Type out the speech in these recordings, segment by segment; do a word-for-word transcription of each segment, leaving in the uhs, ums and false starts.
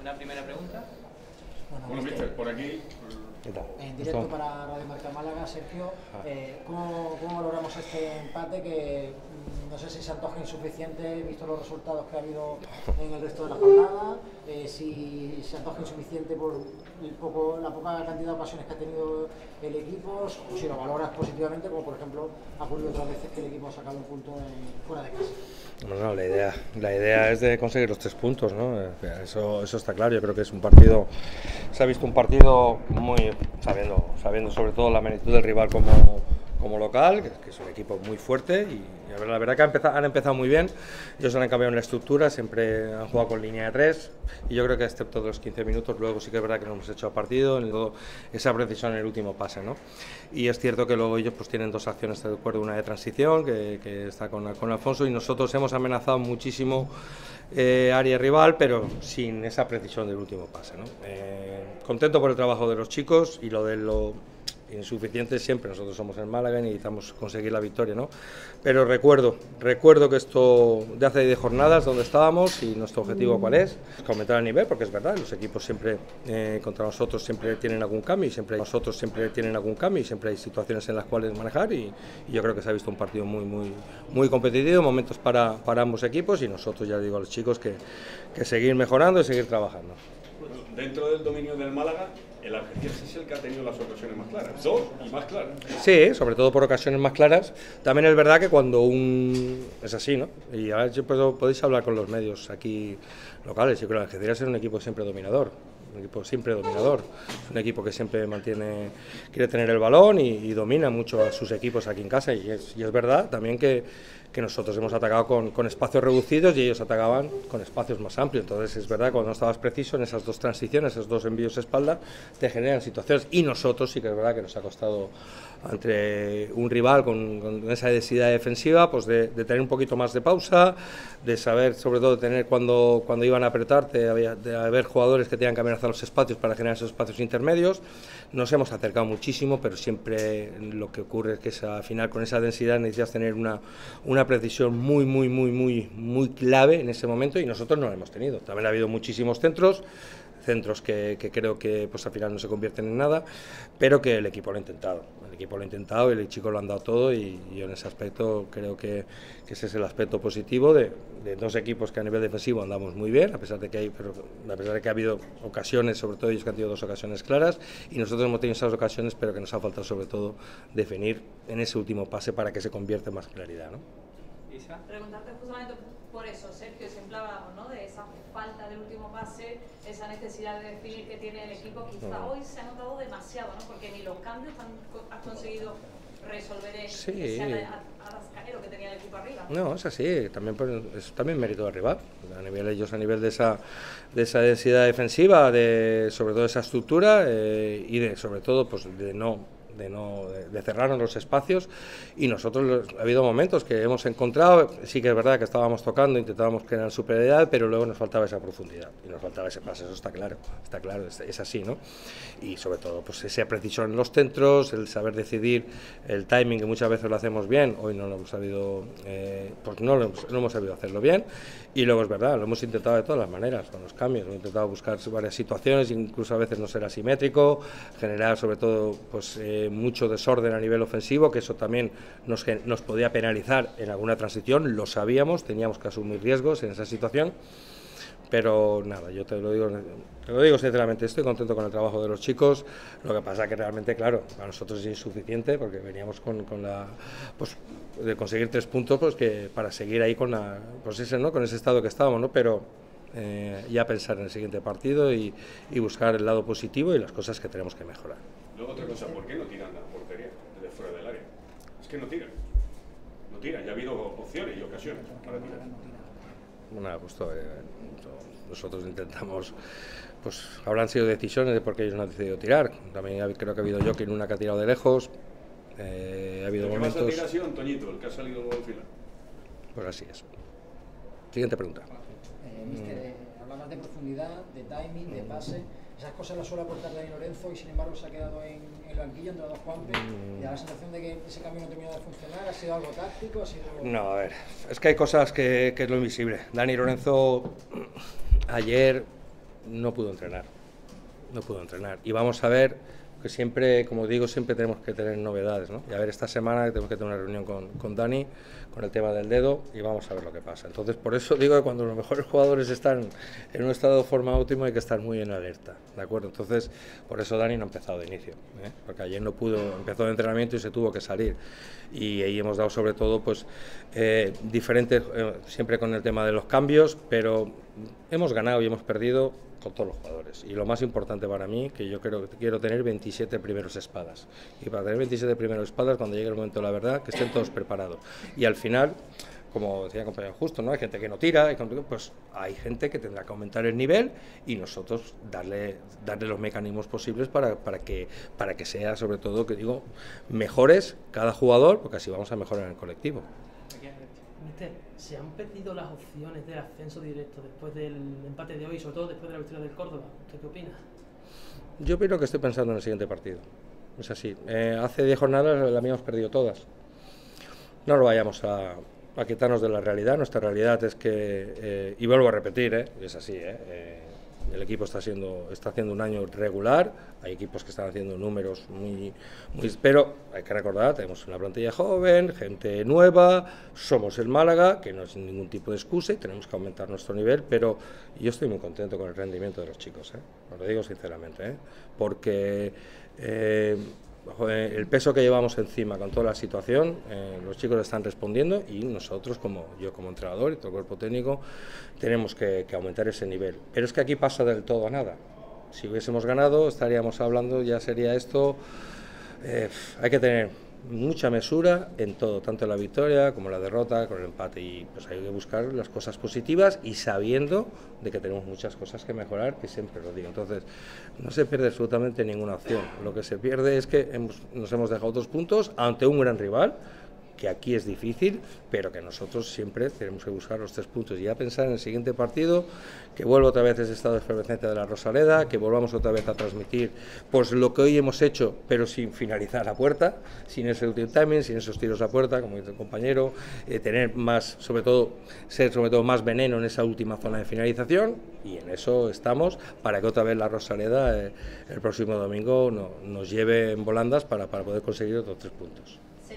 una primera pregunta. Bueno, Bueno, mister, por aquí. En directo para Radio Marca Málaga, Sergio, eh, ¿cómo, ¿cómo valoramos este empate que no sé si se antoja insuficiente visto los resultados que ha habido en el resto de la jornada, eh, si se antoja insuficiente por el poco, la poca cantidad de ocasiones que ha tenido el equipo, o si lo valoras positivamente, como por ejemplo ha ocurrido otras veces que el equipo ha sacado un punto en, fuera de casa? Bueno, la idea, la idea es de conseguir los tres puntos, ¿no? Eso, eso está claro. Yo creo que es un partido, se ha visto un partido muy, sabiendo, sabiendo sobre todo la magnitud del rival como, como local, que, que es un equipo muy fuerte y, y a ver, la verdad que han empezado, han empezado muy bien. Ellos han cambiado en la estructura, siempre han jugado con línea de tres y yo creo que excepto de los quince minutos, luego sí que es verdad que no hemos hecho partido, en el, esa precisión en el último pase, ¿no? Y es cierto que luego ellos pues tienen dos acciones de acuerdo, una de transición que, que está con, con Alfonso, y nosotros hemos amenazado muchísimo eh, área rival, pero sin esa precisión del último pase, ¿no? Eh, contento por el trabajo de los chicos y lo de lo insuficiente siempre, nosotros somos en Málaga y necesitamos conseguir la victoria, ¿no? Pero recuerdo, recuerdo que esto de hace diez jornadas donde estábamos y nuestro objetivo cuál es, aumentar el nivel, porque es verdad, los equipos siempre eh, contra nosotros siempre tienen algún cambio y siempre nosotros siempre tienen algún cambio y siempre hay situaciones en las cuales manejar y, y yo creo que se ha visto un partido muy muy muy competitivo, momentos para, para ambos equipos y nosotros ya digo a los chicos que, que seguir mejorando y seguir trabajando. Dentro del dominio del Málaga, el Algeciras es el que ha tenido las ocasiones más claras, dos y más claras. Sí, sobre todo por ocasiones más claras. También es verdad que cuando un... es así, ¿no? Y ahora yo puedo, podéis hablar con los medios aquí locales. Yo creo que el Algeciras es un equipo siempre dominador. Un equipo siempre dominador, es un equipo que siempre mantiene, quiere tener el balón y, y domina mucho a sus equipos aquí en casa y es, y es verdad también que, que nosotros hemos atacado con, con espacios reducidos y ellos atacaban con espacios más amplios, entonces es verdad que cuando no estabas preciso en esas dos transiciones, esos dos envíos de espalda, te generan situaciones y nosotros sí que es verdad que nos ha costado entre un rival con, con esa densidad defensiva, pues de, de tener un poquito más de pausa, de saber sobre todo tener cuando, cuando iban a apretarte, de, de haber jugadores que tenían que amenazar los espacios para generar esos espacios intermedios. Nos hemos acercado muchísimo, pero siempre lo que ocurre es que al final con esa densidad necesitas tener una, una precisión muy, muy, muy, muy, muy clave en ese momento y nosotros no la hemos tenido. También ha habido muchísimos centros, centros que, que creo que pues al final no se convierten en nada, pero que el equipo lo ha intentado. El equipo lo ha intentado y el chico lo han dado todo y, y yo en ese aspecto creo que, que ese es el aspecto positivo de, de dos equipos que a nivel defensivo andamos muy bien, a pesar de que hay, pero a pesar de que ha habido ocasiones, sobre todo ellos que han tenido dos ocasiones claras y nosotros hemos tenido esas ocasiones, pero que nos ha faltado sobre todo definir en ese último pase para que se convierta en más claridad, ¿no? Isa. Preguntarte justamente por eso, Sergio, siempre hablábamos, ¿no?, de esa falta del último pase, esa necesidad de definir que tiene el equipo. Quizá no. Hoy se ha notado demasiado, ¿no?, porque ni los cambios han, has conseguido resolver el, sí. ese atascadero que tenía el equipo arriba. No, es así, también pues, es también mérito del rival, a nivel ellos a nivel de esa de esa densidad defensiva, de sobre todo esa estructura eh, y de sobre todo pues de no de no de, de cerrarnos los espacios y nosotros ha habido momentos que hemos encontrado, sí que es verdad que estábamos tocando, intentábamos crear superioridad, pero luego nos faltaba esa profundidad y nos faltaba ese pase, eso está claro, está claro, es, es así, ¿no? Y sobre todo pues esa precisión en los centros, el saber decidir, el timing que muchas veces lo hacemos bien, hoy no lo hemos sabido, eh, pues no lo hemos, no hemos sabido hacerlo bien y luego es verdad, lo hemos intentado de todas las maneras, con los cambios, hemos intentado buscar varias situaciones, incluso a veces no ser asimétrico, generar sobre todo pues eh, mucho desorden a nivel ofensivo, que eso también nos, nos podía penalizar en alguna transición, lo sabíamos, teníamos que asumir riesgos en esa situación, pero nada, yo te lo digo, te lo digo sinceramente, estoy contento con el trabajo de los chicos, lo que pasa que realmente, claro, para nosotros es insuficiente porque veníamos con, con la, pues, de conseguir tres puntos, pues que para seguir ahí con la, pues ese, ¿no?, con ese estado que estábamos, ¿no?, pero eh, ya pensar en el siguiente partido y, y buscar el lado positivo y las cosas que tenemos que mejorar. Luego otra cosa, ¿por qué no tiran la portería desde fuera del área? Es que no tiran, no tiran, ya ha habido opciones y ocasiones para tirar. Bueno, pues todo, eh, nosotros intentamos, pues habrán sido decisiones de por qué ellos no han decidido tirar. También creo que ha habido Joaquín una que ha tirado de lejos, eh, ha habido el momentos... ¿Qué más ha tirado ha sido Antoñito, el que ha salido luego al final? Pues así es. Siguiente pregunta. Eh, mister, eh, hablabas de profundidad, de timing, de pase. Esas cosas las suele aportar Dani Lorenzo y sin embargo se ha quedado en el banquillo entre los Juanpe mm. y da la sensación de que ese cambio no ha terminado de funcionar. ¿Ha sido algo táctico? ¿Ha sido algo... No, a ver, es que hay cosas que, que es lo invisible. Dani Lorenzo ayer no pudo entrenar, no pudo entrenar. Y vamos a ver, que siempre, como digo, siempre tenemos que tener novedades, ¿no? Y a ver, esta semana tenemos que tener una reunión con, con Dani, con el tema del dedo, y vamos a ver lo que pasa. Entonces, por eso digo que cuando los mejores jugadores están en un estado de forma óptimo hay que estar muy en alerta, ¿de acuerdo? Entonces, por eso Dani no ha empezado de inicio, ¿eh? Porque ayer no pudo, empezó el entrenamiento y se tuvo que salir. Y ahí hemos dado sobre todo, pues, eh, diferentes, eh, siempre con el tema de los cambios, pero hemos ganado y hemos perdido con todos los jugadores. Y lo más importante para mí, que yo creo que quiero tener veintisiete primeros espadas. Y para tener veintisiete primeros espadas, cuando llegue el momento de la verdad, que estén todos preparados. Y al final, como decía el compañero Justo, ¿no? Hay gente que no tira, hay, pues hay gente que tendrá que aumentar el nivel y nosotros darle, darle los mecanismos posibles para, para, que, para que sea, sobre todo, que digo, mejores cada jugador, porque así vamos a mejorar en el colectivo. Mister, ¿se han perdido las opciones del ascenso directo después del empate de hoy, sobre todo después de la victoria del Córdoba? ¿Usted qué opina? Yo opino que estoy pensando en el siguiente partido. Es así. Eh, hace diez jornadas la habíamos perdido todas. No lo vayamos a, a quitarnos de la realidad. Nuestra realidad es que, eh, y vuelvo a repetir, eh, es así, eh, eh, el equipo está haciendo, está haciendo un año regular, hay equipos que están haciendo números muy, muy... Pero hay que recordar, tenemos una plantilla joven, gente nueva, somos el Málaga, que no es ningún tipo de excusa y tenemos que aumentar nuestro nivel, pero yo estoy muy contento con el rendimiento de los chicos, ¿eh? Os lo digo sinceramente, ¿eh? Porque... Eh, el peso que llevamos encima con toda la situación, eh, los chicos están respondiendo y nosotros, como yo como entrenador y todo el cuerpo técnico, tenemos que, que aumentar ese nivel. Pero es que aquí pasa del todo a nada. Si hubiésemos ganado, estaríamos hablando, ya sería esto, eh, hay que tener mucha mesura en todo, tanto en la victoria como en la derrota, con el empate, y pues hay que buscar las cosas positivas y sabiendo de que tenemos muchas cosas que mejorar, que siempre lo digo. Entonces, no se pierde absolutamente ninguna opción. Lo que se pierde es que hemos, nos hemos dejado dos puntos ante un gran rival, que aquí es difícil, pero que nosotros siempre tenemos que buscar los tres puntos y ya pensar en el siguiente partido, que vuelva otra vez ese estado de efervescencia de la Rosaleda, que volvamos otra vez a transmitir pues lo que hoy hemos hecho, pero sin finalizar a puerta, sin ese último timing, sin esos tiros a puerta, como dice el compañero, eh, tener más, sobre todo, ser sobre todo más veneno en esa última zona de finalización, y en eso estamos, para que otra vez la Rosaleda eh, el próximo domingo no, nos lleve en volandas para, para poder conseguir otros tres puntos.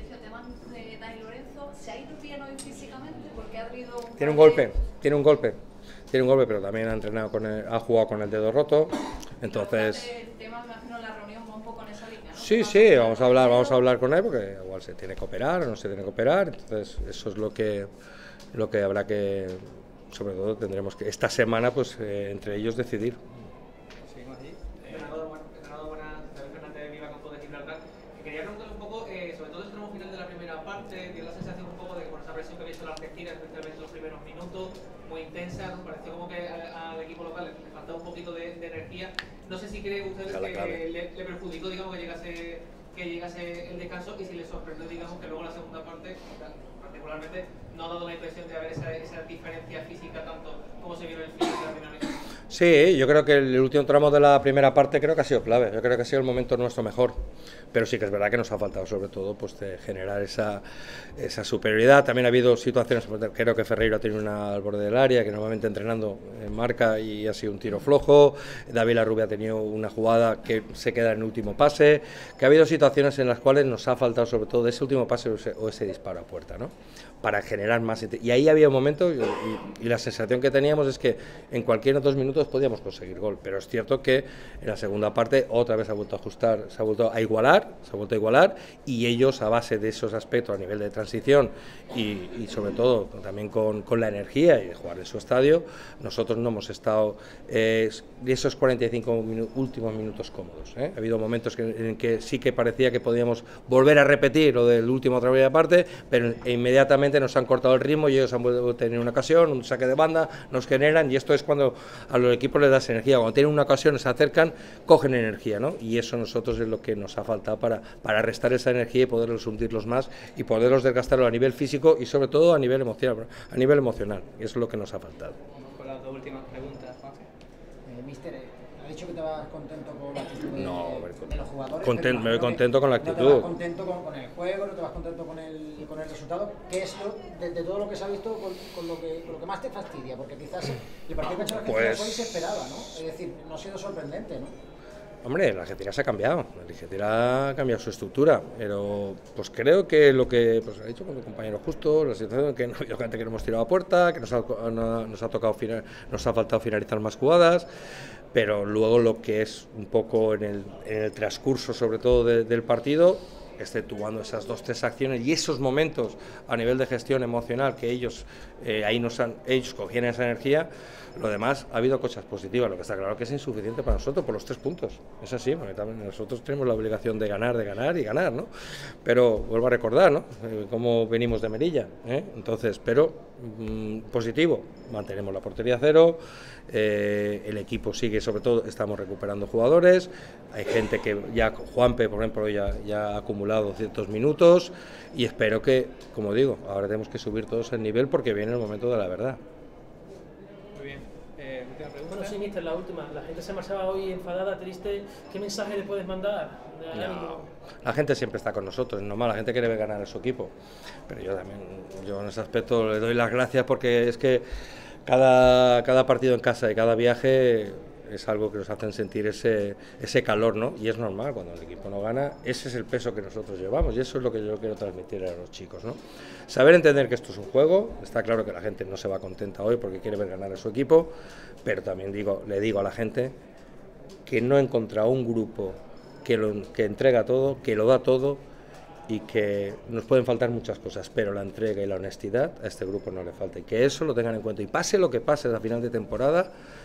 Tiene un golpe, tiene un golpe, tiene un golpe, pero también ha entrenado con el, ha jugado con el dedo roto, entonces. El tema, me imagino, la reunión va un poco en esa línea, ¿no? Sí, sí, vamos a hablar, vamos a hablar con él porque igual se tiene que operar o no se tiene que operar, entonces eso es lo que, lo que habrá que, sobre todo tendremos que esta semana, pues eh, entre ellos decidir. Seguimos allí. Entrenador, buenas, David Fernández de Viva Campo de Gibraltar. Quería preguntarle un poco, eh, sobre todo el tramo final de la primera parte, dio la sensación un poco de que por esa presión que había hecho la Argentina, especialmente los primeros minutos, muy intensa, ¿no? Pareció como que al equipo local le faltaba un poquito de, de energía. No sé si cree ustedes que le, le perjudicó, digamos, que llegase, que llegase el descanso y si le sorprendió, digamos, que luego la segunda parte, particularmente, no ha dado la impresión de haber esa, esa diferencia física tanto como se vio en el final de la dinámica. Sí, yo creo que el último tramo de la primera parte creo que ha sido clave, yo creo que ha sido el momento nuestro mejor, pero sí que es verdad que nos ha faltado sobre todo pues de generar esa, esa superioridad. También ha habido situaciones, creo que Ferreiro ha tenido una al borde del área, que normalmente entrenando en marca y ha sido un tiro flojo, David Larrubia ha tenido una jugada que se queda en el último pase, que ha habido situaciones en las cuales nos ha faltado sobre todo ese último pase o ese, o ese disparo a puerta, ¿no? Para generar más, y ahí había un momento y, y, y la sensación que teníamos es que en cualquier dos minutos podíamos conseguir gol, pero es cierto que en la segunda parte otra vez se ha vuelto a ajustar, se ha vuelto a igualar, se ha vuelto a igualar y ellos a base de esos aspectos a nivel de transición y, y sobre todo también con, con la energía y de jugar en su estadio, nosotros no hemos estado eh, esos cuarenta y cinco minu últimos minutos cómodos, ¿eh? Ha habido momentos que, en que sí que parecía que podíamos volver a repetir lo del último otra media parte, pero inmediatamente nos han cortado el ritmo y ellos han vuelto a tener una ocasión, un saque de banda, nos generan y esto es cuando a los equipos les das energía, cuando tienen una ocasión, se acercan, cogen energía, ¿no? Y eso a nosotros es lo que nos ha faltado para, para restar esa energía y poderlos hundirlos más y poderlos desgastarlo a nivel físico y sobre todo a nivel emocional, a nivel emocional, y eso es lo que nos ha faltado. Vamos con las dos últimas preguntas, Juanfe. Eh, Mister, has dicho que te vas contento con la actitud de, no, de los jugadores. Content, me voy contento con la actitud. No te vas contento con, con el juego, no te vas contento con el, con el resultado. ¿Qué es lo, de, de todo lo que se ha visto, con, con, lo que, con lo que más te fastidia? Porque quizás el partido que ha hecho la Argentina pues, hoy se esperaba, ¿no? Es decir, no ha sido sorprendente, ¿no? Hombre, la Argentina se ha cambiado, la Argentina ha cambiado su estructura, pero pues creo que lo que pues, ha dicho con mi compañero justo, la situación que no ha habido gente que no hemos tirado a puerta, que nos ha, no, nos ha tocado final, nos ha faltado finalizar más jugadas, pero luego lo que es un poco en el, en el transcurso sobre todo de, del partido, exceptuando esas dos tres acciones y esos momentos a nivel de gestión emocional que ellos eh, ahí nos han, ellos cogían esa energía. Lo demás, ha habido cosas positivas, lo que está claro que es insuficiente para nosotros por los tres puntos. Es así, porque también nosotros tenemos la obligación de ganar, de ganar y ganar, ¿no? Pero vuelvo a recordar, ¿no? Eh, cómo venimos de Melilla, ¿eh? Entonces, pero mmm, positivo, mantenemos la portería cero, eh, el equipo sigue, sobre todo, estamos recuperando jugadores, hay gente que ya, Juanpe, por ejemplo, ya, ya ha acumulado ciertos minutos y espero que, como digo, ahora tenemos que subir todos el nivel porque viene el momento de la verdad. Bueno, sí, mister, la última. La gente se marchaba hoy enfadada, triste. ¿Qué mensaje le puedes mandar? No, la gente siempre está con nosotros, es normal, la gente quiere ver ganar a su equipo. Pero yo también, yo en ese aspecto le doy las gracias porque es que cada, cada partido en casa y cada viaje es algo que nos hacen sentir ese, ese calor, ¿no? Y es normal, cuando el equipo no gana, ese es el peso que nosotros llevamos y eso es lo que yo quiero transmitir a los chicos, ¿no? Saber entender que esto es un juego, está claro que la gente no se va contenta hoy porque quiere ver ganar a su equipo, pero también digo, le digo a la gente que no he encontrado un grupo que, lo, que entrega todo, que lo da todo y que nos pueden faltar muchas cosas, pero la entrega y la honestidad a este grupo no le falta y que eso lo tengan en cuenta y pase lo que pase a final de temporada,